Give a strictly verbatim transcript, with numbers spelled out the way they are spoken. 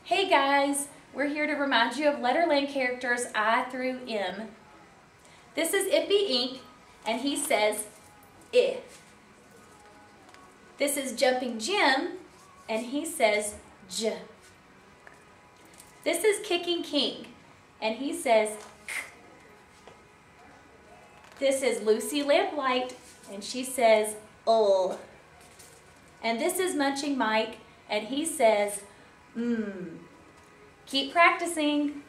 Hey guys, we're here to remind you of Letterland characters I through M. This is Ippy Ink, and he says I. This is Jumping Jim, and he says J. This is Kicking King, and he says K. This is Lucy Lamplight, and she says Ul. And this is Munching Mike, and he says Mmm. Keep practicing.